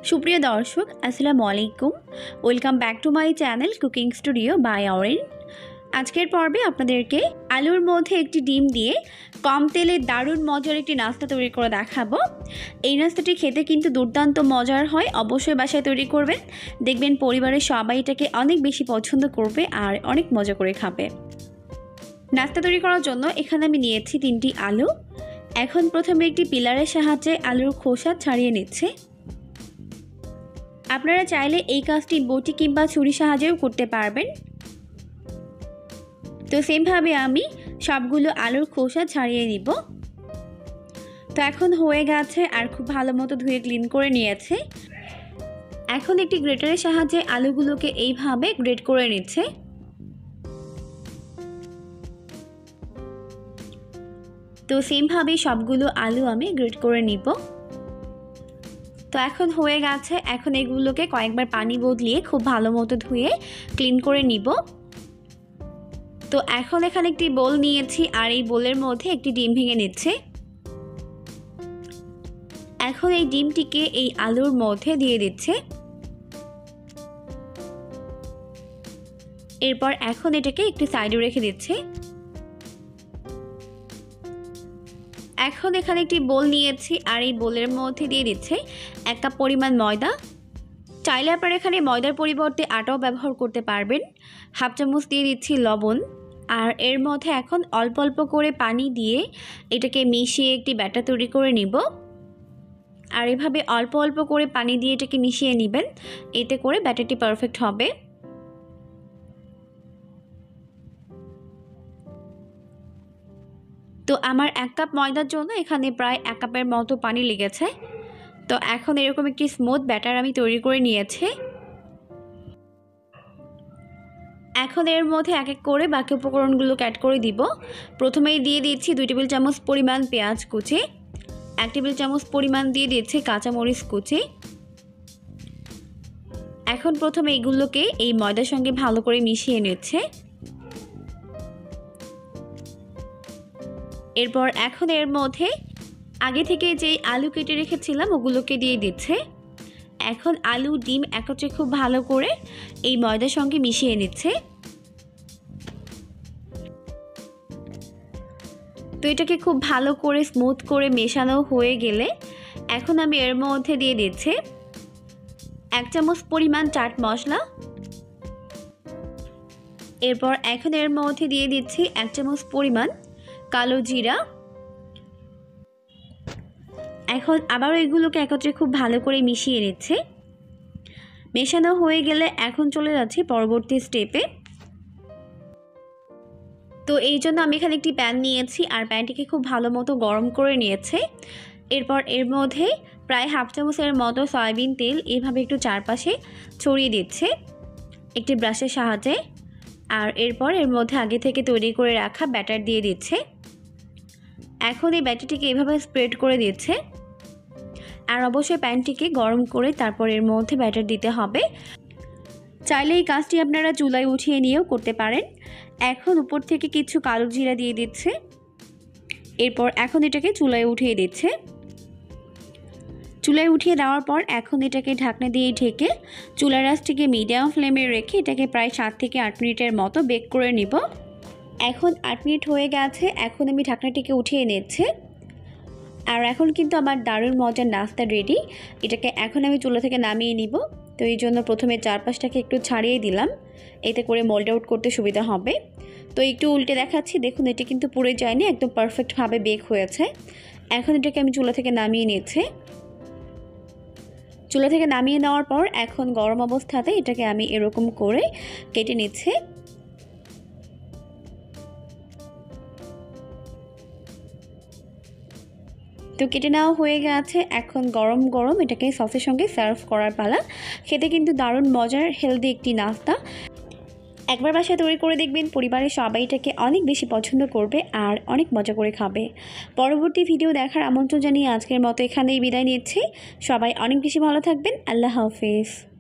সুপ্রিয় দর্শক আসসালামু আলাইকুম welcome back to my channel cooking studio by অরেন। আজকের পর্বে আপনাদেরকে আলুর মধ্যে একটি ডিম দিয়ে কম তেলে দারুণ মজার একটি নাস্তা তৈরি করে দেখাবো। এই নাস্তাটি খেতে কিন্তু দুর্দান্ত মজার হয়, অবশ্যই বাসায় তৈরি করবেন, দেখবেন পরিবারের সবাই এটাকে অনেক বেশি পছন্দ করবে আর অনেক মজা করে খাবে। নাস্তা তৈরি করার জন্য এখানে আমি নিয়েছি 3টি আলু। এখন প্রথমে একটি পিলারের সাহায্যে আলুর খোসা ছাড়িয়ে নিচ্ছে। আপনারা চাইলে এই কাজটি বটি কিংবা ছুরির সাহায্যেও করতে পারবেন। তো সেমভাবে আমি সবগুলো আলুর খোসা ছাড়িয়ে নিব। তো এখন হয়ে গেছে আর খুব ভালো মতো ধুয়ে ক্লিন করে নিয়েছে। এখন একটি গ্রেটারের সাহায্যে আলুগুলোকে এইভাবে গ্রেট করে নিচ্ছে। তো সেমভাবে সবগুলো আলু আমি গ্রেট করে নিব। তো এখন হয়ে গেছে, এখন এগুলোকে কয়েকবার পানি বদলিয়ে খুব ভালো মতো ধুয়ে ক্লিন করে নিব। তো এখন এখানে একটি বোল নিয়েছি আর এই বোলের মধ্যে একটি ডিম ভেঙে নিচ্ছে। এখন এই ডিমটিকে এই আলুর মধ্যে দিয়ে দিচ্ছে। এরপর এখন এটাকে একটু সাইডে রেখে দিচ্ছে। এখন এখানে একটি বোল নিয়েছি আর এই বোলের মধ্যে দিয়ে দিচ্ছে 1 কাপ পরিমাণ ময়দা। চাইলে আপনারা এখানে ময়দার পরিবর্তে আটাও ব্যবহার করতে পারবেন। হাফ চামচ দিয়ে দিচ্ছি লবণ আর এর মধ্যে এখন অল্প অল্প করে পানি দিয়ে এটাকে মিশিয়ে একটি ব্যাটার তৈরি করে নিব। আর এভাবে অল্প অল্প করে পানি দিয়ে এটাকে মিশিয়ে নেবেন, এতে করে ব্যাটারটি পারফেক্ট হবে। তো আমার 1 কাপ ময়দার জন্য এখানে প্রায় 1 কাপের মতো পানি লেগেছে। তো এখন এরকম একটি স্মুথ ব্যাটার আমি তৈরি করে নিয়েছি। এখন এর মধ্যে এক এক করে বাকি উপকরণগুলোকে অ্যাড করে দিব। প্রথমেই দিয়ে দিচ্ছি 2 টেবিল চামচ পরিমাণ পেঁয়াজ কুচি, 1 টেবিল চামচ পরিমাণ দিয়ে দিচ্ছি কাঁচামরিচ কুচি। এখন প্রথমে এগুলোকে এই ময়দার সঙ্গে ভালো করে মিশিয়ে নিচ্ছে। এরপর এখন এর মধ্যে আগে থেকে যে আলু কেটে রেখেছিলাম ওগুলোকে দিয়ে দিচ্ছে। এখন আলু ডিম একত্রে খুব ভালো করে এই ময়দার সঙ্গে মিশিয়ে নিচ্ছে। তো এটাকে খুব ভালো করে স্মুথ করে মেশানো হয়ে গেলে এখন আমি এর মধ্যে দিয়ে দিচ্ছি 1 চামচ পরিমাণ চাট মশলা। এরপর এখন এর মধ্যে দিয়ে দিচ্ছি 1 চামচ পরিমাণ কালো জিরা। এখন আবার এগুলোকে একত্রে খুব ভালো করে মিশিয়ে নিচ্ছে। মেশানো হয়ে গেলে এখন চলে যাচ্ছি পরবর্তী স্টেপে। তো এই জন্য আমি এখানে একটি প্যান নিয়েছি আর প্যানটিকে খুব ভালো মতো গরম করে নিয়েছে। এরপর এর মধ্যে প্রায় হাফ চামচের মতো সয়াবিন তেল এভাবে একটু চারপাশে ছড়িয়ে দিচ্ছে একটি ব্রাশের সাহায্যে। আর এরপর এর মধ্যে আগে থেকে তৈরি করে রাখা ব্যাটার দিয়ে দিচ্ছে। এখন এই ব্যাটারটিকে এভাবে স্প্রেড করে দিচ্ছে। আর অবশ্যই প্যানটিকে গরম করে তারপর এর মধ্যে ব্যাটার দিতে হবে। চাইলে এই কাজটি আপনারা চুলায় উঠিয়ে নিয়েও করতে পারেন। এখন উপর থেকে কিছু কালো জিরা দিয়ে দিচ্ছে। এরপর এখন এটাকে চুলায় উঠিয়ে দিচ্ছে। চুলায় উঠিয়ে দেওয়ার পর এখন এটাকে ঢাকনা দিয়ে ঢেকে চুলার আঁচটিকে মিডিয়াম ফ্লেমে রেখে এটাকে প্রায় 7 থেকে 8 মিনিটের মতো বেক করে নিব। এখন 8 মিনিট হয়ে গেছে, এখন আমি ঢাকনাটিকে উঠিয়ে নিচ্ছি। আর এখন কিন্তু আমার দারুণ মজার নাস্তা রেডি। এটাকে এখন আমি চুলা থেকে নামিয়ে নিব। তো এই জন্য প্রথমে চারপাশটাকে একটু ছাড়িয়ে দিলাম, এতে করে মোল্ড আউট করতে সুবিধা হবে। তো একটু উল্টে দেখাচ্ছি, দেখুন এটি কিন্তু পুড়ে যায়নি, একদম পারফেক্টভাবে বেক হয়েছে। এখন এটাকে আমি চুলা থেকে নামিয়ে নিচ্ছি। চুলা থেকে নামিয়ে নেওয়ার পর এখন গরম অবস্থাতে এটাকে আমি এরকম করে কেটে নিচ্ছি। তো কেটে নেওয়া হয়ে গেছে, এখন গরম গরম এটাকে সসের সঙ্গে সার্ভ করার পালা। খেতে কিন্তু দারুণ মজার হেলদি একটি নাস্তা। একবার বাসায় তৈরি করে দেখবেন, পরিবারের সবাই এটাকে অনেক বেশি পছন্দ করবে আর অনেক মজা করে খাবে। পরবর্তী ভিডিও দেখার আমন্ত্রণ জানিয়ে আজকের মতো এখানেই বিদায় নিচ্ছি। সবাই অনেক বেশি ভালো থাকবেন। আল্লাহ হাফেজ।